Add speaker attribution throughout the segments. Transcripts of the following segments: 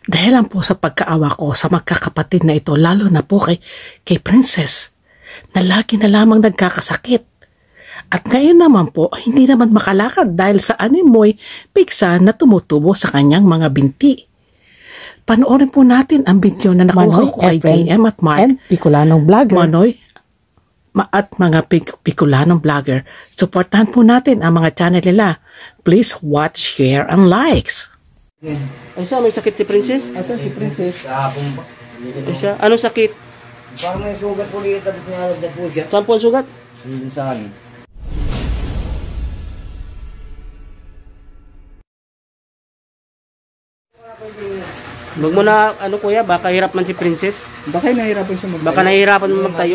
Speaker 1: Dahil lang po sa pagkaawa ko sa magkakapatid na ito, lalo na po kay Princess, na lagi na lamang nagkakasakit. At ngayon naman po, hindi naman makalakad dahil sa animoy piksa na tumutubo sa kanyang mga binti. Panoorin po natin ang video na nakuha ko kay JM at Mark,
Speaker 2: Bicolanong vlogger.
Speaker 1: Manoy, at mga Bicolanong vlogger. Supportahan po natin ang mga channel nila. Please watch, share, and likes.
Speaker 3: Ay siya, may sakit si Princess?
Speaker 2: Asan si Princess?
Speaker 3: Ay siya, anong sakit?
Speaker 4: Parang may sugat po dito, tapos nalagdag po siya.
Speaker 3: Saan po ang sugat?
Speaker 4: Saan?
Speaker 3: Huwag mo na, ano kuya, baka hirap man si Princess.
Speaker 2: Baka nahirapan siya magtayo.
Speaker 3: Baka nahihirapan mo magtayo.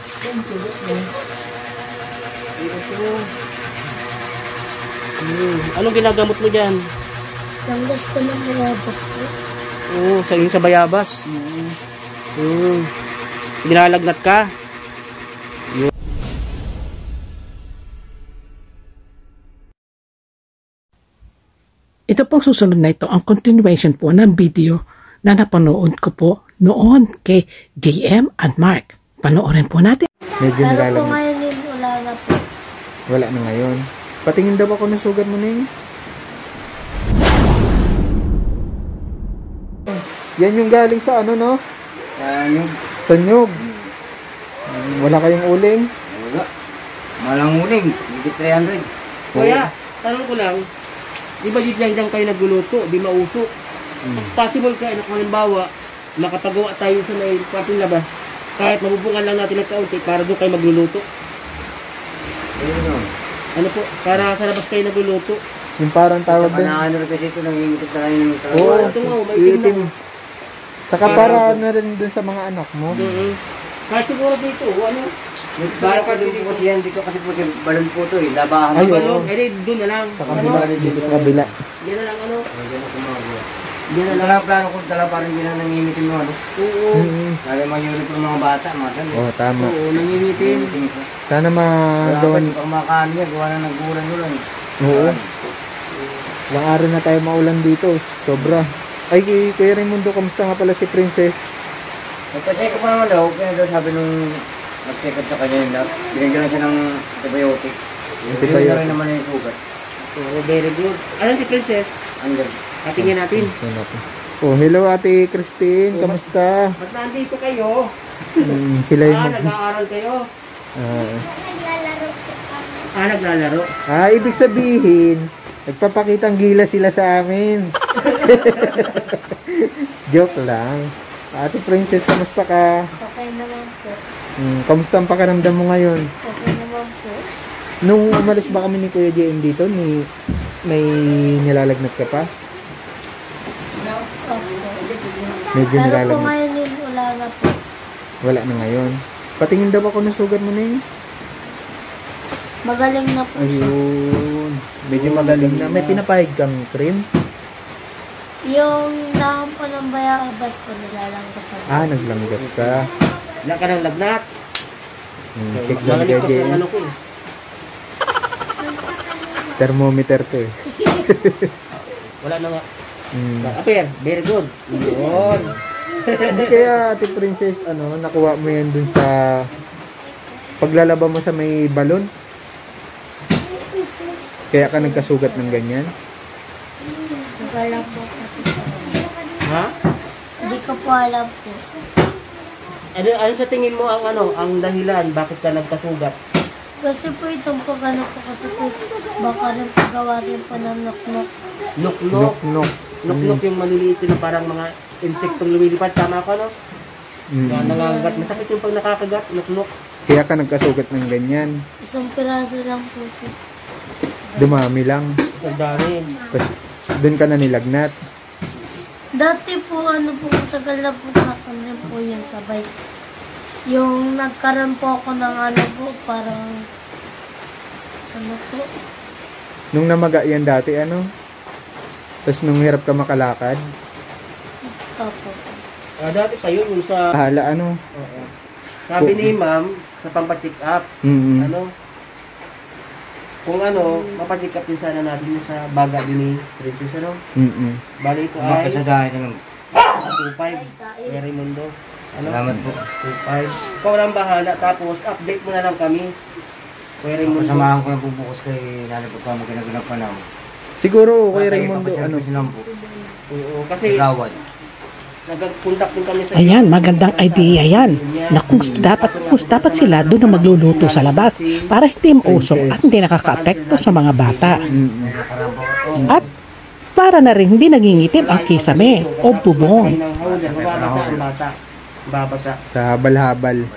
Speaker 3: Anong ginagamot mo dyan?
Speaker 5: Langgas ko ng bayabas po.
Speaker 3: Oo, sa bayabas. Ginalagnat ka?
Speaker 1: Ito pong susunod na ito, ang continuation po ng video na napanood ko po noon kay JM and Mark. Panoorin po natin.
Speaker 2: Medyo
Speaker 5: Pero po
Speaker 2: nilalagnat.
Speaker 5: ngayon din wala na po.
Speaker 2: Wala na ngayon. Patingin daw ako ng sugat mo, Ning. Yan yung galing sa ano, no?
Speaker 4: Yung
Speaker 2: Sa nyug. Wala kayong uling?
Speaker 4: wala. Malang uling, higit 300.
Speaker 3: Kuya, tanong ko lang, di ba dito lang kayo nagluluto, di mauso? Possible ka, na kung halimbawa, makapagawa tayo sa may parting labas, kahit mabubungan lang natin ng kaunti para doon kayo magluluto.
Speaker 4: Ayun o.
Speaker 3: Ano po, para sa labas kayo nagluluto.
Speaker 2: Yung parang tawag din.
Speaker 4: Ano rin kasi ito, nangingitit na rin ng
Speaker 2: Oo,
Speaker 3: Ito nga, may itim
Speaker 2: itim.
Speaker 3: na.
Speaker 2: Saka para ano rin dun sa mga anak mo.
Speaker 3: Kahit siguro dito, ano?
Speaker 4: Baka pa dito kasi yan, dito kasi po si balon po ito eh, labahan.
Speaker 2: Ay,
Speaker 3: Ano?
Speaker 2: oo.
Speaker 3: Eh, doon na lang.
Speaker 2: Sa kabila. Dito sa kabila.
Speaker 3: Yan na lang, ano?
Speaker 4: Yan na lang plano ko talaga parang hindi na nangingitin mo ano.
Speaker 3: Oo.
Speaker 4: Lalo mayroon po ng mga bata, mga dali.
Speaker 2: Oh, tama.
Speaker 3: Oo, nangingitim.
Speaker 2: Sana
Speaker 4: Gawan.
Speaker 2: magawan.
Speaker 4: Pag makaano yan, gawa na nagbulan-bulan.
Speaker 2: Oo. Ilang araw na tayo maulan dito. Sobra. Ay, Kuya Raimundo, kamusta nga pala si Princess?
Speaker 4: Nagpa-check ko pa naman daw, kaya daw sabi nung nag-check up sa kanya yun daw, binigyan lang siya ng antibiotic. Antibiotic na rin naman yung sugat.
Speaker 3: Oo, very good. Ano si Princess?
Speaker 4: Andyan.
Speaker 3: Patingin natin.
Speaker 2: Oh, hello Ate Christine, kamusta?
Speaker 3: Ba't nandito kayo?
Speaker 2: Sila yung
Speaker 3: Nag-aaral kayo?
Speaker 5: Naglalaro po kami.
Speaker 3: Naglalaro.
Speaker 2: ibig sabihin, nagpapakitang gila sila sa amin. Joke lang. Ate Princess, kamusta ka?
Speaker 5: Okay naman po.
Speaker 2: Kamusta ang pakiramdam mo ngayon?
Speaker 5: Okay naman po.
Speaker 2: Nung umalis ba kami ni Kuya JM dito, may nilalagnat ka pa? Medyo
Speaker 5: Pero po
Speaker 2: nilalagnat.
Speaker 5: ngayon din wala na po.
Speaker 2: Wala na ngayon. Patingin daw ako ng sugat mo, Ning.
Speaker 5: Magaling na po.
Speaker 2: Ayun. Medyo magaling na. May pinapahid kang cream?
Speaker 5: Yung dahon po ng bayabas ko nilalanggas sa
Speaker 2: Naglanggas ka.
Speaker 3: Wala ka ng lagnat.
Speaker 2: Check lang
Speaker 3: Malamig
Speaker 2: Kuya
Speaker 3: pa
Speaker 2: JM.
Speaker 3: ano ko eh.
Speaker 2: Thermometer to eh.
Speaker 3: Wala na nga.
Speaker 2: Hmm.
Speaker 3: Very good. Yun.
Speaker 2: Hindi kaya Ate Princess, nakuha mo yan dun sa paglalaba mo sa may balon? Kaya ka nagkasugat ng ganyan?
Speaker 5: Wala po.
Speaker 3: Ha?
Speaker 5: Hindi ko po alam po.
Speaker 3: Ano sa tingin mo ang dahilan bakit ka nagkasugat?
Speaker 5: Kasi po itong pag-ano po kasi po baka rin pagawa rin po ng nok-nok.
Speaker 3: Nok-nok.
Speaker 2: Nok-nok.
Speaker 3: Nok-nok yung maliliit na parang mga insektong lumilipad. Tama ka, no? Kaya nangangagat. Masakit yung pag nakakagat. Nok-nok.
Speaker 2: Kaya ka nagkasugat ng ganyan?
Speaker 5: Isang piraso lang po ito.
Speaker 2: Dumami lang.
Speaker 3: Nagdarin.
Speaker 2: Tapos dun ka na nilagnat.
Speaker 5: Dati po, matagal na po sa akin po yun sabay. Yung nagkaroon po ako ng po, parang, po.
Speaker 2: Nung namaga yan dati, Tapos nung hirap ka makalakad?
Speaker 5: Opo.
Speaker 3: Dati pa yun, yung sa...
Speaker 2: Hala,
Speaker 3: Sabi ni ma'am, sa pampacheck up. Kung mapacheck up din sana natin yung sa baga din ni Princess, Bali ito ay...
Speaker 4: Makasadahin ka lang.
Speaker 3: 2.5. Kuya Raimundo. Ano?
Speaker 4: Salamat po.
Speaker 3: 2.5. Ikaw lang bahala. Tapos, update mo na lang kami. Kuya Raimundo.
Speaker 4: Kasamahan ko na po bukas kay nanay po kami ginagawa pa na.
Speaker 2: Siguro, Kuya Raimundo, ano?
Speaker 3: Oo, kasi
Speaker 4: Gawad.
Speaker 3: nagpuntak din kami sa...
Speaker 1: Ayan, magandang idea yan. Na kung dapat sila doon na magluluto sa labas para hindi mausok at hindi nakaka-apekto sa mga bata. At para na rin hindi nangingitim ang kisame o bubong.
Speaker 3: Babasa ang bata. Babasa.
Speaker 2: Sa habal-habal.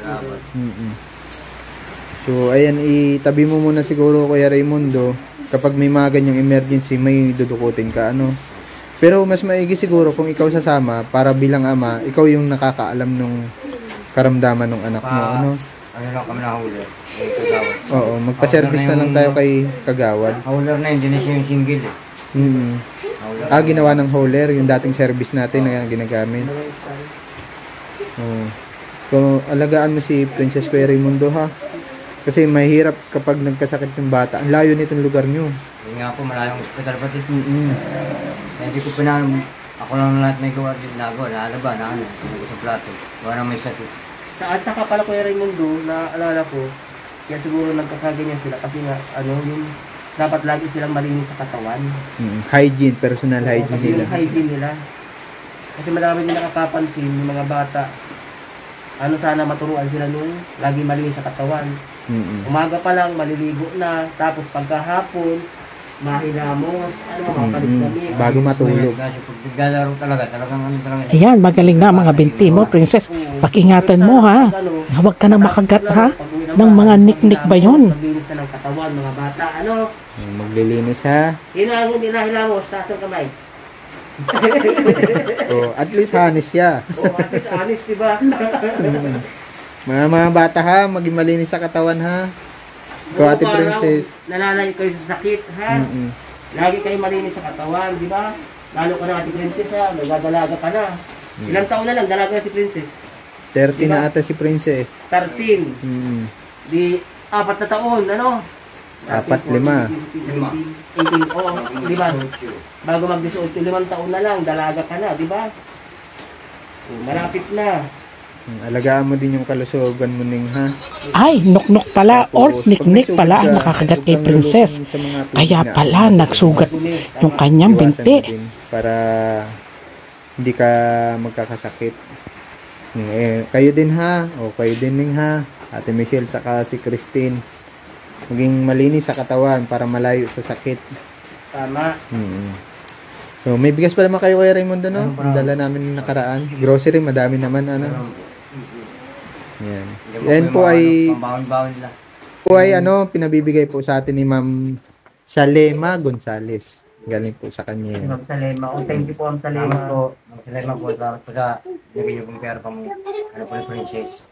Speaker 2: So, ayan, itabi mo muna siguro, Kuya Raimundo. Kapag may mga ganyang emergency, may dudukutin ka, ano? Pero mas maigi siguro kung ikaw sasama para bilang ama, ikaw yung nakakaalam nung karamdaman ng anak mo, ano?
Speaker 4: Ano lang kami nahuli. Kagawad.
Speaker 2: Oo, magpa-service na lang tayo kay Kagawad.
Speaker 4: Hauler na yun, din siya yung single eh.
Speaker 2: Ah, ginawa ng hauler, yung dating service natin na ginagamit. Oo. So, alagaan mo si Princess Kuya Raimundo, ha? Kasi mahirap kapag nagkasakit yung bata. Ang layo nitong lugar nyo.
Speaker 4: Yun nga po, malayong hospital pati. Kaya hindi ko ako lang lahat may gawa din nagawa, naalaba, na ano, sa plato. Gawa na may sakit.
Speaker 3: At saka pala Kuya Raimundo, naalala ko, kaya siguro nagkakaganyan sila kasi nga, yung dapat lagi silang malinis sa katawan.
Speaker 2: Hygiene, personal hygiene
Speaker 3: Kasi
Speaker 2: nila.
Speaker 3: yung hygiene nila. Kasi marami din nakakapansin yung mga bata. Sana maturuan sila nung lagi malinis sa katawan. Umaga pa lang, maliligo na. Tapos pagkahapon, mahilamos, makapalit-lamig.
Speaker 2: Bago matulog.
Speaker 4: Kasi pag naglalaro talagang ano talaga.
Speaker 1: Ayan, magaling na mga binti mo, Princess. Pakingatan mo, ha? Huwag ka na makagat, ha? Ng mga niknik ba yun?
Speaker 3: Maglinis na ng katawan, mga bata.
Speaker 2: Maglilinis, ha?
Speaker 3: Hinahilamos, taas ng kamay.
Speaker 2: Oh, at least honest siya.
Speaker 3: At least honest, diba?
Speaker 2: Mga bata, ha? Maging malinis sa katawan, ha? Ikaw, Ate Princess.
Speaker 3: Nananay kayo sa sakit, ha? Lagi kayo malinis sa katawan, di ba? Lalo ka na, Ate Princess, ha? Nagdadalaga ka na. Ilang taon na lang, dalaga na si Princess?
Speaker 2: 30 na ata si Princess.
Speaker 3: 13. Di, 4 na taon, ano?
Speaker 2: 4, 5.
Speaker 3: 18, oo, di ba? Bago mag-18, 5 taon na lang, dalaga ka na, di ba? Malapit na.
Speaker 2: Alagaan mo din yung kalusugan mo, Ning, ha?
Speaker 1: Ay, nuknuk pala or niknik pala ang nakakagat kay Princess. Kaya pala nagsugat yung kanyang binti.
Speaker 2: Para hindi ka magkakasakit. Kayo din, ha? O kayo din, Ning, ha? Ate Michelle saka si Christine. Maging malinis sa katawan para malayo sa sakit.
Speaker 3: Tama.
Speaker 2: So, may bigas pa naman kayo, Kuya Raimundo, no? Ang dala namin ng nakaraan. Grocery, madami naman, ano? Yan. Yan po ay pinabibigay po sa atin ni Ma'am Salema Gonzales. Galing po sa kanya.
Speaker 3: Ma'am Salema. Thank you po, Ma'am Salema.
Speaker 4: Ma'am Salema po sa naging yung pera pa mo. Ano po yung Princess.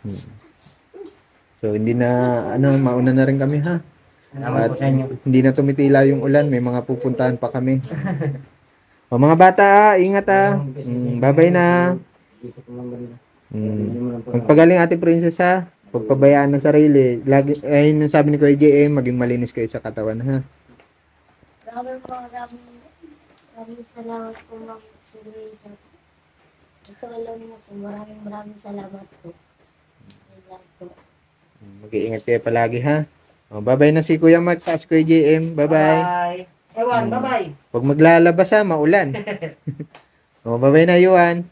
Speaker 2: So, hindi na, mauna na rin kami, ha? At hindi na tumitila yung ulan. May mga pupuntahan pa kami. O, mga bata, ingat, ha? Bye-bye na. Magpagaling, Ate Princess, ha? Pagpabayaan ng sarili. Lagi, ayun ang sabi ni Kuya JM, maging malinis kayo sa katawan, ha?
Speaker 5: Maraming salamat po, Ma'am Silvia. Ito alam mo po, maraming salamat po.
Speaker 2: Mag-iingat kayo palagi, ha? O, bye-bye na si Kuya Mark, si Kuya JM. Bye-bye.
Speaker 3: Bye. Ewan, bye-bye.
Speaker 2: Huwag maglalabas, ha? Maulan. O, bye-bye na, Yuan.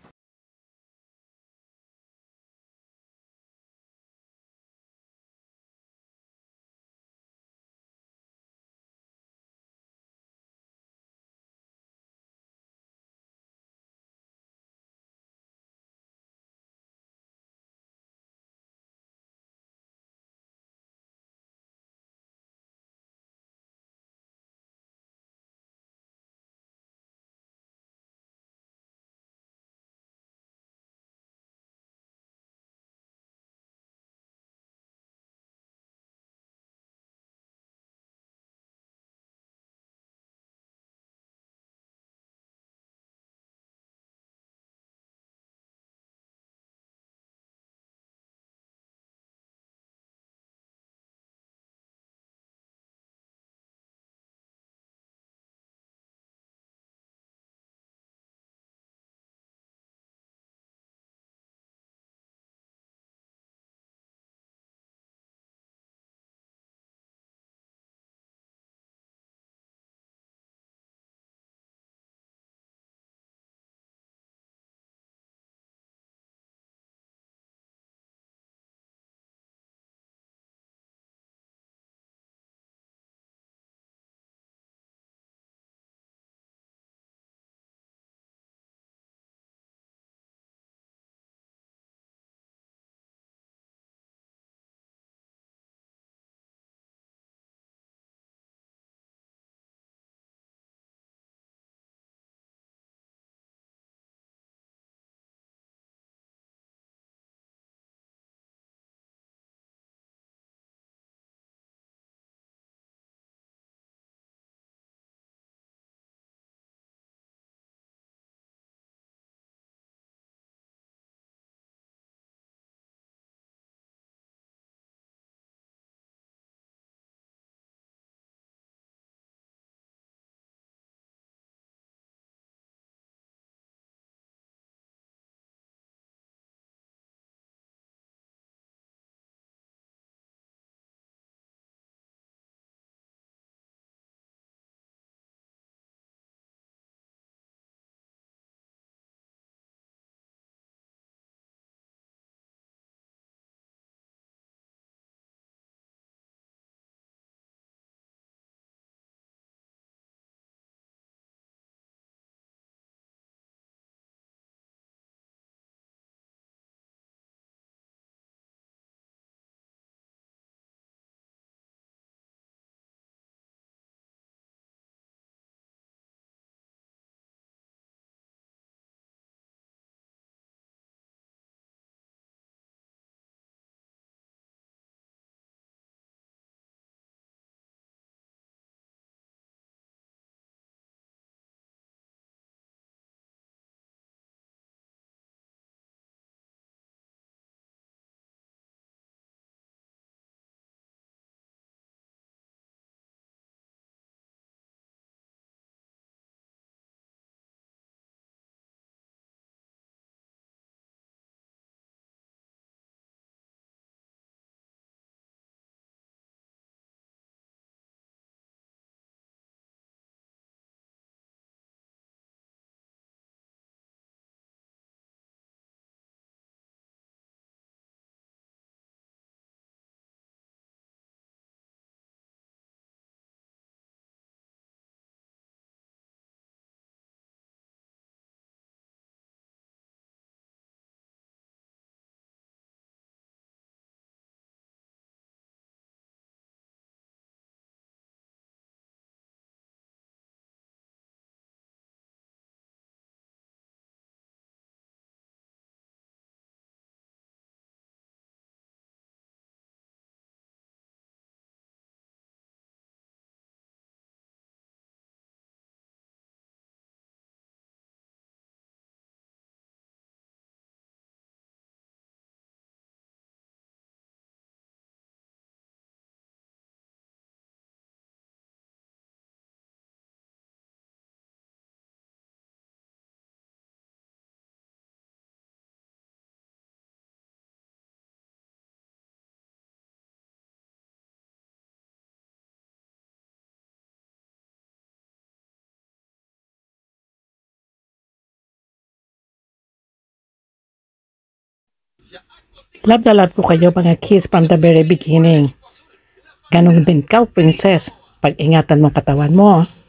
Speaker 1: Love na love ko kayo mga kids from the very beginning. Ganon din ka, princess. Pag-ingatan mo katawan mo.